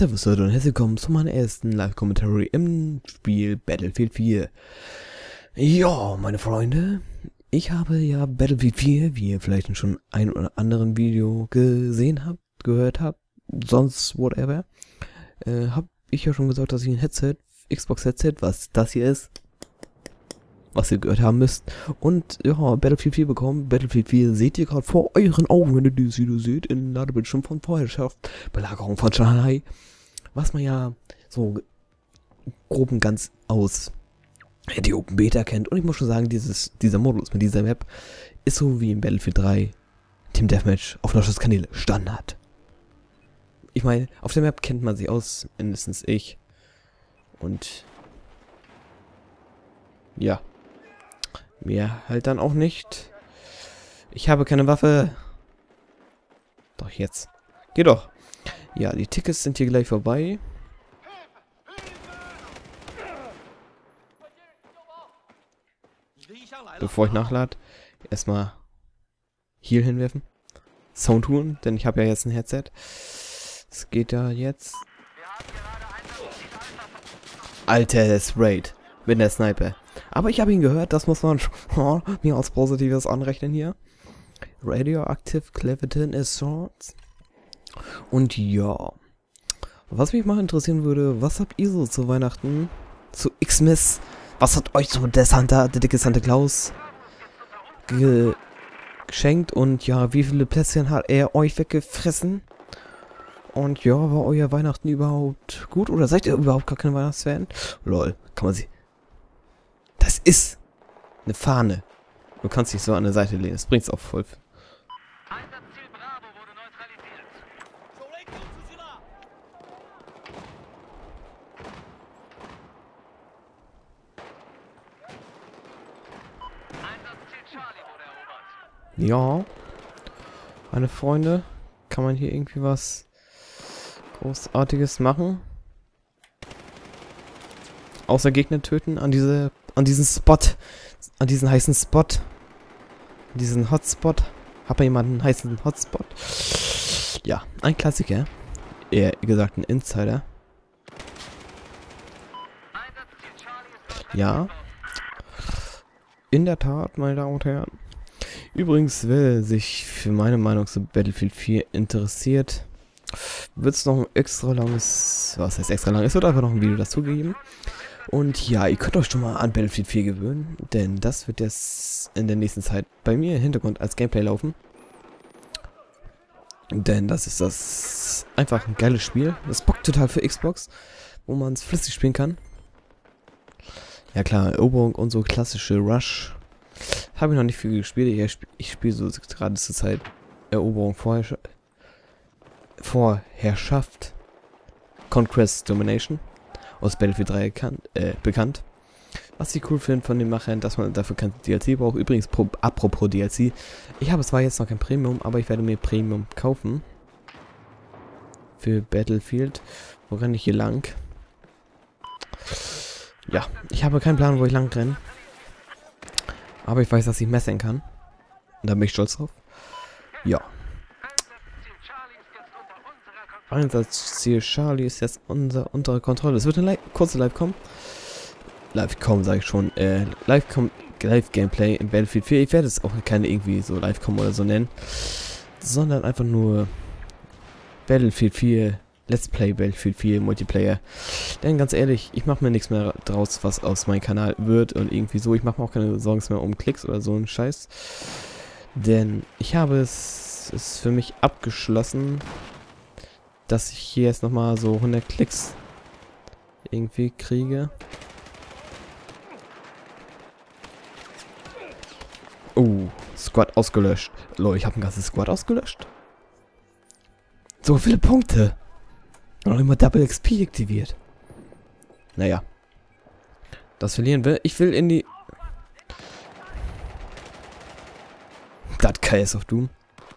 Servus Leute und herzlich willkommen zu meinem ersten Live-Commentary im Spiel Battlefield 4. Ja, meine Freunde, ich habe ja Battlefield 4, wie ihr vielleicht schon ein oder anderen Video gesehen habt, gehört habt, sonst whatever, habe ich ja schon gesagt, dass ich ein Headset, Xbox-Headset, was das hier ist, was ihr gehört haben müsst, und ja, Battlefield 4 bekommen. Battlefield 4 seht ihr gerade vor euren Augen, wenn ihr dieses Video seht, in Ladebildschirm von Vorherrschaft, Belagerung von Shanghai, was man ja so grob und ganz aus die Open Beta kennt. Und ich muss schon sagen, dieser Modus mit dieser Map ist so wie in Battlefield 3 Team Deathmatch auf Kanäle Standard. Ich meine, auf der Map kennt man sich aus, mindestens ich. Und ja, mehr halt dann auch nicht. Ich habe keine Waffe. Doch jetzt. Geh doch. Ja, die Tickets sind hier gleich vorbei. Bevor ich nachlade, erstmal Heal hinwerfen. Sound tun, denn ich habe ja jetzt ein Headset. Es geht da jetzt. Alter, das Raid. Mit der Sniper. Aber ich habe ihn gehört, das muss man mir als Positives anrechnen hier. Radioactive Cleveton Assault. Und ja. Was mich mal interessieren würde, was habt ihr so zu Weihnachten? Zu Xmas? Was hat euch so der dicke Santa Claus geschenkt? Und ja, wie viele Plätzchen hat er euch weggefressen? Und ja, war euer Weihnachten überhaupt gut? Oder seid ihr überhaupt gar keine Weihnachtsfan? Lol, kann man sie... Das ist eine Fahne. Du kannst dich so an der Seite lehnen. Das bringt's auch voll. Einsatzziel Bravo wurde neutralisiert. Einsatzziel Charlie wurde erobert. Ja. Meine Freunde, kann man hier irgendwie was Großartiges machen? Außer Gegner töten an diesen Spot, an diesen heißen Spot, an diesen Hotspot. Hat man jemanden einen heißen Hotspot? Ja, ein Klassiker. Eher gesagt ein Insider. Ja. In der Tat, meine Damen und Herren. Übrigens, wer sich für meine Meinung zu Battlefield 4 interessiert, wird es noch ein extra langes, was heißt extra lang? Es wird einfach noch ein Video dazu geben. Und ja, ihr könnt euch schon mal an Battlefield 4 gewöhnen, denn das wird jetzt in der nächsten Zeit bei mir im Hintergrund als Gameplay laufen. Denn das ist das einfach ein geiles Spiel. Das bockt total für Xbox, wo man es flüssig spielen kann. Ja klar, Eroberung und so klassische Rush. Habe ich noch nicht viel gespielt. Ich spiele so gerade zur Zeit Eroberung, Vorherrschaft, Conquest Domination. Aus Battlefield 3 bekannt. Was ich cool finde von den Machern, dass man dafür kein DLC braucht. Übrigens, apropos DLC. Ich habe zwar jetzt noch kein Premium, aber ich werde mir Premium kaufen. Für Battlefield. Wo renne ich hier lang? Ja, ich habe keinen Plan, wo ich lang renne. Aber ich weiß, dass ich messern kann. Und da bin ich stolz drauf. Ja. Einsatzziel Charlie ist jetzt unter Kontrolle. Es wird eine kurze Live-Com. Live-Com sage ich schon. Live-Gameplay in Battlefield 4. Ich werde es auch keine irgendwie so Live-Com oder so nennen. Sondern einfach nur Battlefield 4. Let's Play Battlefield 4 Multiplayer. Denn ganz ehrlich, ich mache mir nichts mehr draus, was aus meinem Kanal wird. Und irgendwie so. Ich mache mir auch keine Sorgen mehr um Klicks oder so einen Scheiß. Denn ich habe es ist für mich abgeschlossen, dass ich hier jetzt nochmal so 100 Klicks irgendwie kriege. Squad ausgelöscht. Lol, ich habe ein ganzes Squad ausgelöscht. So viele Punkte. Und noch immer Double XP aktiviert. Naja. Das verlieren wir. Ich will in die... Das Chaos of Doom.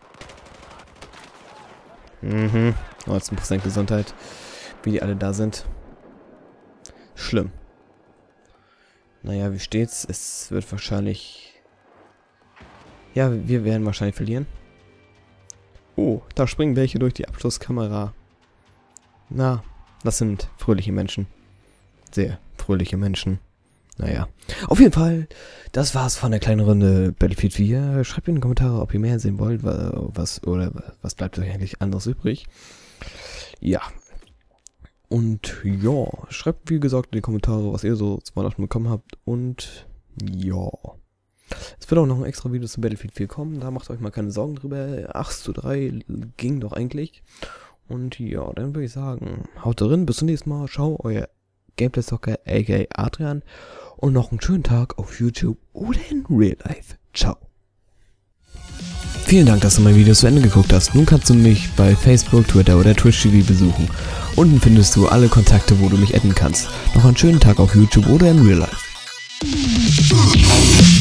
19% Gesundheit, wie die alle da sind. Schlimm. Naja, wie steht's? Es wird wahrscheinlich... Ja, wir werden wahrscheinlich verlieren. Oh, da springen welche durch die Abschlusskamera. Na, Das sind fröhliche Menschen. Sehr fröhliche Menschen. Naja. Auf jeden Fall, das war's von der kleinen Runde Battlefield 4. Schreibt in die Kommentare, ob ihr mehr sehen wollt, was bleibt euch eigentlich anderes übrig. Ja. Und ja, schreibt wie gesagt in die Kommentare, was ihr so zu Weihnachten bekommen habt. Und ja. Es wird auch noch ein extra Video zu Battlefield 4 kommen, da macht euch mal keine Sorgen drüber. 8:3 ging doch eigentlich. Und ja, dann würde ich sagen, haut drin, bis zum nächsten Mal. Ciao, euer Gameplay-Zocker, aka Adrian. Und noch einen schönen Tag auf YouTube oder in Real Life. Ciao. Vielen Dank, dass du mein Video zu Ende geguckt hast. Nun kannst du mich bei Facebook, Twitter oder Twitch TV besuchen. Unten findest du alle Kontakte, wo du mich adden kannst. Noch einen schönen Tag auf YouTube oder in Real Life.